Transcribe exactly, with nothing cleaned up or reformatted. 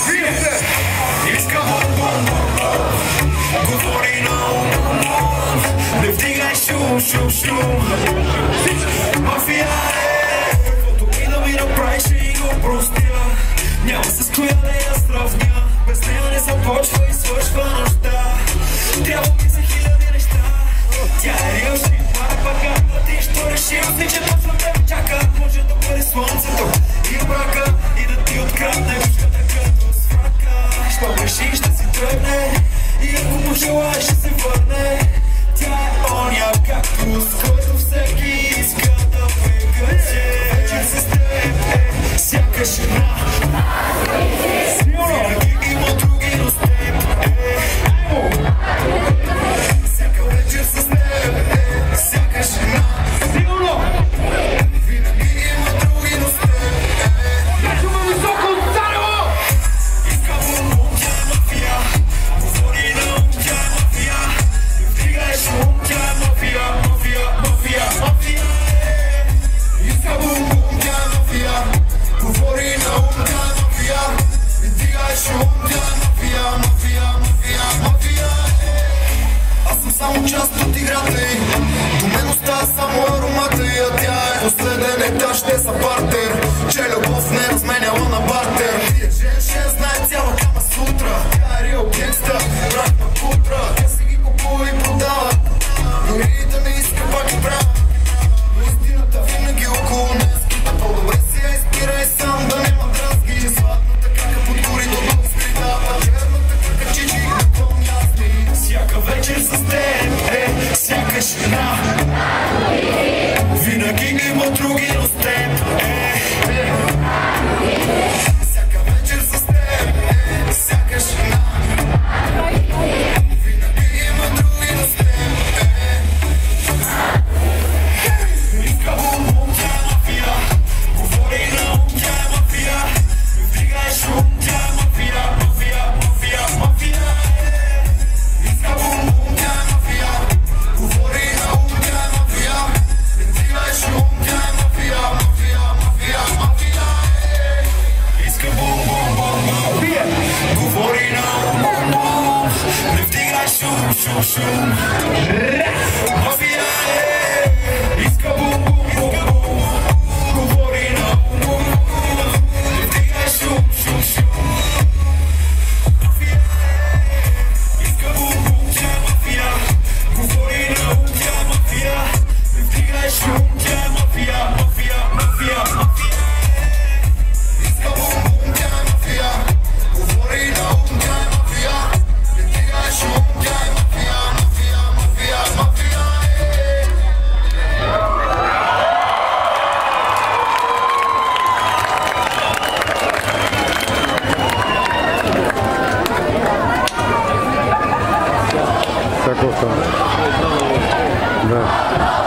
Iska bum bum bum, govori na um um, ne vdigaj šum, šum, šum. Mafija е, каквото и да ми направиш и го простя. Няма с коя да я сравня, без нея не започва и свършва нощта. Трябва ми за хиляди неща. Тя е рил, ще пара пака, а ти що решил, си че точно те чака. Може да бъде слънцето и мрака, и да ти открадне вишката като с врака. Що решиш да си тръгне, и ако пожелаеш ще се върне. Тя е оня кактус, който всеки иска да прекъче. Вечер с теб е всяка жена. Винаги има други, но с теб е. Всяка вечер с теб е всяка жена. Сигурно! Винаги има други, но с теб е. Качваме високо от Царево! Иска бум-бум, тя е мафия. Говори на ум, тя е мафия. Не вдигай шум, тя е мафия. Мафия, мафия, мафия е. Иска бум-бум, тя е мафия. Говори на ум, тя е мафия. Не вдигай шум, тя е мафия. Мафия, мафия, мафия е. Аз съм само част от играта й. До мен остава само аромата й, а тя е последен етаж, те са партер. Че любов не разменяла на бартер. Тия женше знае цяла Кама Сутра. Тя е реал гекста, брат на кутра. Тя си ги купува и продава. Дори и да не иска пак и права. Но истината винаги около нея скрита. По-добре си я изпира и сам да няма дразги. Че златната кака под коридор много скрита, а черната кака чичи напълно ясни. Всяка вечер с теб е всяка жена. Винаги има други, но с теб е. Всяка вечер с теб е всяка жена. Винаги има други, но с теб е. Иска бум-бум, тя е мафия. Говори на ум, тя е мафия. Не вдигай шум, тя е мафия. Мафия, мафия, мафия е. Иска бум-бум, тя е мафия. Говори на ум, тя е мафия. Не вдигай шум, тя е мафия. Мафия, мафия, мафия е. Иска бум-бум-бум-бум, говори на ум, ум. Не вдигай шум, шум, шум. Мафия е. Иска бум-бум-бум-бум, говори на ум, ум. Не вдигай шум, шум, шум. Мафия е. Иска бум-бум, тя е мафия. Говори на ум, тя е мафия. Не вдигай шум, тя е мафия. Мафия, мафия, мафия е. Иска бум-бум, тя е мафия. Говори на ум, тя е мафия. Не вдигай шум, тя е мафия. Мафия, мафия, мафия е. Так вот там. Да.